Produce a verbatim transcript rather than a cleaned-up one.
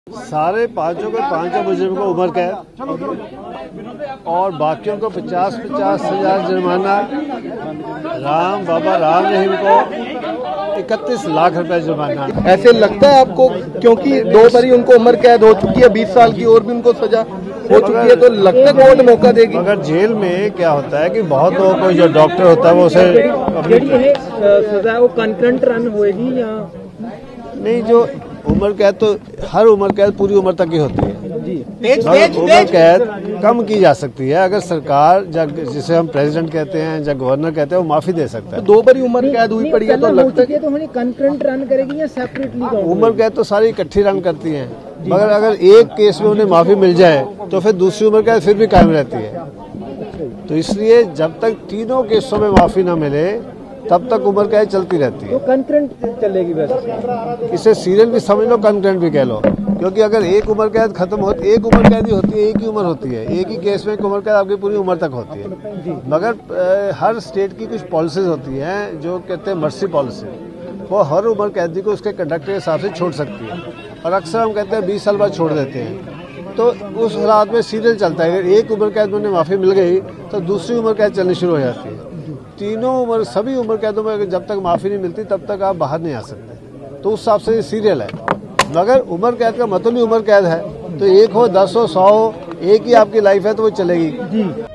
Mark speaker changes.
Speaker 1: सारे पांचों को पांचों मुजरिम को उम्र कैद और बाकियों को पचास पचास हजार जुर्माना। राम बाबा राम रहीम को इकतीस लाख रुपए जुर्माना।
Speaker 2: ऐसे लगता है आपको, क्योंकि दो बारी उनको उम्र कैद हो चुकी है, बीस साल की और भी उनको सजा हो चुकी है, तो लगता है कोर्ट मौका देगी?
Speaker 1: मगर जेल में क्या होता है कि बहुत लोगों को जो डॉक्टर होता है वो उसे
Speaker 3: सजा वो कंकरेंट रन होएगी या नहीं?
Speaker 1: जो उम्र कैद तो हर उम्र कैद पूरी उम्र तक ही होती है
Speaker 3: जी।
Speaker 1: उम्र कैद कम की जा सकती है अगर सरकार, जिसे हम प्रेसिडेंट कहते हैं या गवर्नर कहते हैं, वो माफी दे सकता है।
Speaker 2: तो दो बारी उम्र कैद हुई पड़ी है तो लगता है
Speaker 3: तो कंकरेंट रन करेगी या सेपरेटली?
Speaker 1: उम्र कैद तो सारी इकट्ठी रन करती हैं, मगर अगर एक केस में उन्हें माफी मिल जाए तो फिर दूसरी उम्र कैद फिर भी कायम रहती है। तो इसलिए जब तक तीनों केसों में माफी न मिले तब तक उम्र कैद चलती रहती है।
Speaker 3: तो कंकरेंट चलेगी वैसे?
Speaker 1: इसे सीरियल भी समझ लो, कंकरेंट भी कह लो, क्योंकि अगर एक उम्र कैद खत्म होती, एक उम्र कैद ही होती है, एक ही उम्र होती है, एक ही केस में एक उम्र कैद आपकी पूरी उम्र तक होती है। मगर आ, हर स्टेट की कुछ पॉलिसीज होती हैं जो कहते हैं मर्सी पॉलिसी, वो हर उम्र कैदी को उसके कंडक्ट के हिसाब से छोड़ सकती है, और अक्सर हम कहते हैं बीस साल बाद छोड़ देते हैं। तो उस हालात में सीरियल चलता है, अगर एक उम्र कैद में उन्हें माफी मिल गई तो दूसरी उम्र कैद चलनी शुरू हो जाती है। तीनों उम्र सभी उम्र कैदों में जब तक माफी नहीं मिलती तब तक आप बाहर नहीं आ सकते। तो उस हिसाब से ये सीरियल है। मगर उम्र कैद का मतलब ही उम्र कैद है, तो एक हो, दस हो, सौ हो, एक ही आपकी लाइफ है तो वो चलेगी।